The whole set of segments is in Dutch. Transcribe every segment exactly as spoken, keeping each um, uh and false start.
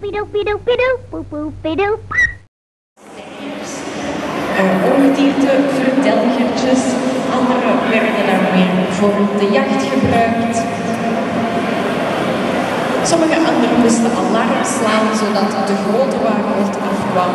Ongedierte, vertelgertjes, andere werden dan weer voor de jacht gebruikt. Sommige anderen moesten alarm slaan zodat de grote warenhond afkwam.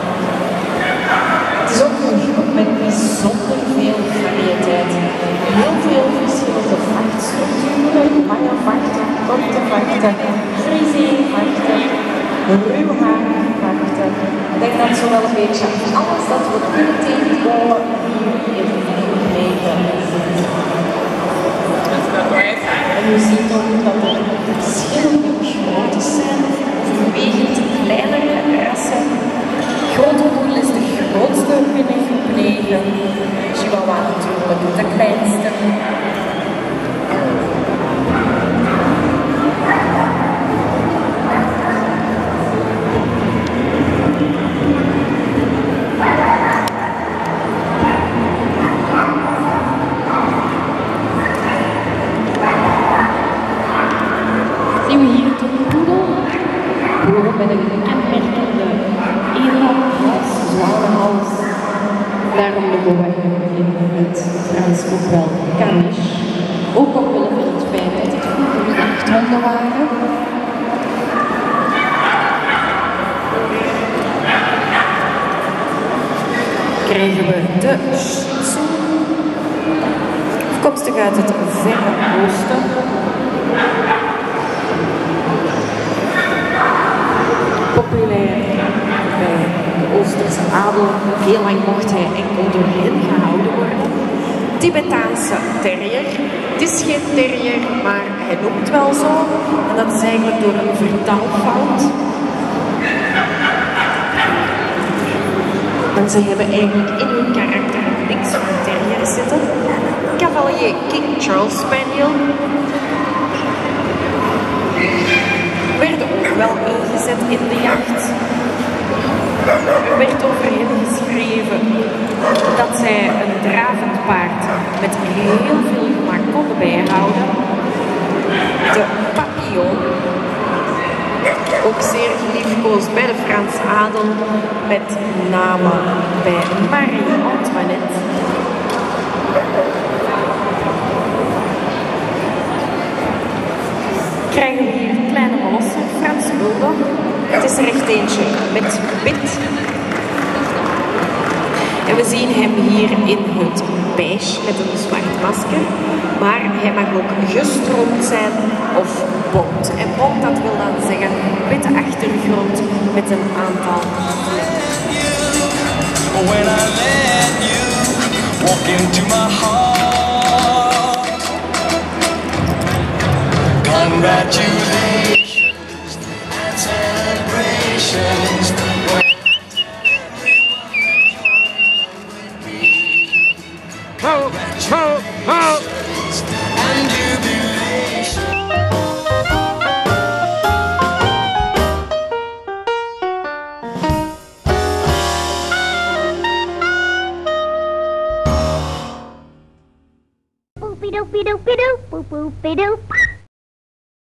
Het is ook een groep met bijzonder veel variëteit. Heel veel verschillende vachtstructuren, lange vachten, korte vachten, frisé-vachten, ruwharige vachten. Ik denk dat zowel een beetje alles dat we kunnen tegenkomen hier in Nijmegen. En u ziet ook dat er verschillende groottes zijn, overwegend kleinere rassen. Grote poedel is de grootste binnen groep negen. Chihuahua natuurlijk de kleinste. Zien we hier de poedel. Poedel met een kenmerkende edelhals, zware hals. Daarom noemen we hem in het Frans ook wel caniche. Ook omwille van het feit dat het vroeger jachthonden waren. Krijgen we de Shih Tzu, afkomstig uit het Verre Oosten. Populair bij de Oosterse adel. Heel lang mocht hij enkel door hen gehouden worden. Tibetaanse terrier. Het is geen terrier, maar hij noemt wel zo. En dat is eigenlijk door een vertaalfout. En ze hebben eigenlijk in hun karakter niks van terrier zitten. Cavalier King Charles Spaniel. Werden ook wel ingezet in de jacht. Er werd over hen geschreven dat zij een dravend paard met heel veel gemak konden bijhouden. De Papillon, ook zeer geliefkoosd bij de Franse adel, met name bij Marie-Antoinette. Krijgen we hier een kleine molosser, Frans bulldog. Het is er echt eentje met wit. En we zien hem hier in het beige met een zwart masker. Maar hij mag ook gestroomd zijn of bont. En bont, dat wil dan zeggen witte achtergrond met een aantal. When I let you walk into my heart, congratulations and celebrations. Ho, ho, ho. And jubilation. Boopy doopy doopy doop, boop boopy doop.